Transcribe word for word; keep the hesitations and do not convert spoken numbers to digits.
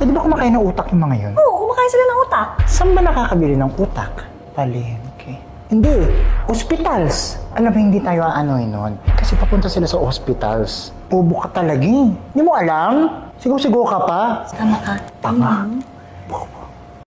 Eh, di ba kumakain ng utak yung mga yun? Oo, kumakain sila ng utak. Saan ba nakakabili ng utak? Palengke. Hindi. Hospitals. Alam mo, hindi tayo aanoy nun. Kasi papunta sila sa hospitals. Bobo ka talaga eh. Hindi mo alam? Sigaw-sigaw ka pa. Tama ka. Tama.